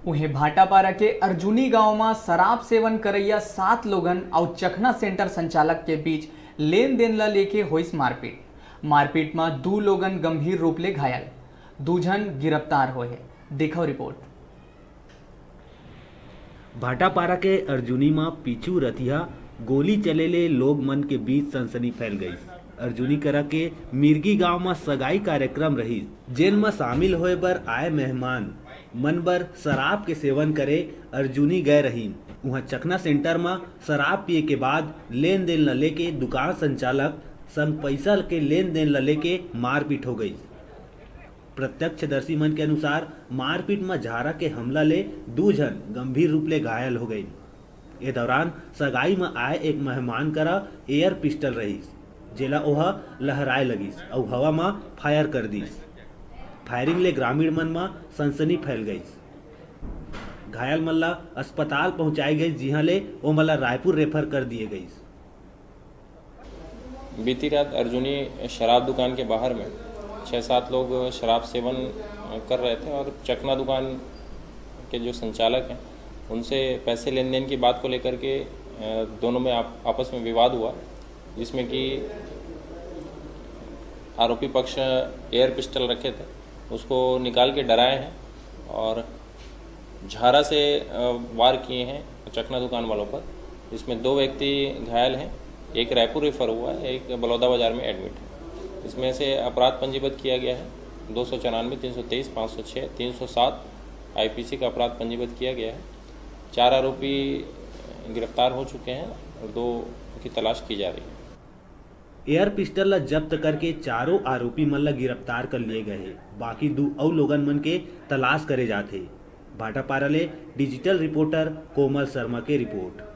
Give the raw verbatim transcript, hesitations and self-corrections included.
उन्हें भाटापारा के अर्जुनी गांव में शराब सेवन करैया सात लोगन और चखना सेंटर संचालक के बीच लेन देन ला लेके होइस मारपीट। मारपीट में दो लोगन गंभीर रूप ले घायल, दो जन गिरफ्तार होए। देखो रिपोर्ट। भाटापारा के अर्जुनी में पीछू रतिया गोली चलेले लोग मन के बीच सनसनी फैल गई। अर्जुनी करा के मिर्गी गांव में सगाई कार्यक्रम रही, जेल में शामिल होए बर आए मेहमान मन बर शराब के सेवन करे अर्जुनी गए रही। वहाँ चखना सेंटर में शराब पिए के बाद लेन देन ल लेके दुकान संचालक संग पैसा के लेन देन ल लेके मारपीट हो गई। प्रत्यक्षदर्शी मन के अनुसार मारपीट में झारा के हमला ले दो जन गंभीर रूप ले घायल हो गई। ये दौरान सगाई में आए एक मेहमान करा एयर पिस्टल रही, जेला ओहा लहराए लगिस और हवा में फायर कर दीस। फायरिंग ले ग्रामीण मन में सनसनी फैल गई। घायल मन ला अस्पताल पहुंचाई गई, जिहाँ ले ओ मला रायपुर रेफर कर दिए गई। बीती रात अर्जुनी शराब दुकान के बाहर में छः सात लोग शराब सेवन कर रहे थे और चखना दुकान के जो संचालक हैं उनसे पैसे लेन देन की बात को लेकर के दोनों में आप, आपस में विवाद हुआ, जिसमें कि आरोपी पक्ष एयर पिस्टल रखे थे, उसको निकाल के डराए हैं और झारा से वार किए हैं चखना दुकान वालों पर, जिसमें दो व्यक्ति घायल हैं, एक रायपुर रेफर हुआ है, एक बलौदा बाजार में एडमिट है। इसमें से अपराध पंजीबद्ध किया गया है दो सौ चौरानवे तीन सौ तेईस पाँच सौ छः तीन सौ सात आईपीसी का अपराध पंजीबद्ध किया गया है। चार आरोपी गिरफ्तार हो चुके हैं और दो की तलाश की जा रही है। एयर पिस्टल ला जब्त करके चारों आरोपी मन ला गिरफ्तार कर लिए गए। बाकी दो और लोगन मन के तलाश करे जाते। भाटापारा ले डिजिटल रिपोर्टर कोमल शर्मा के रिपोर्ट।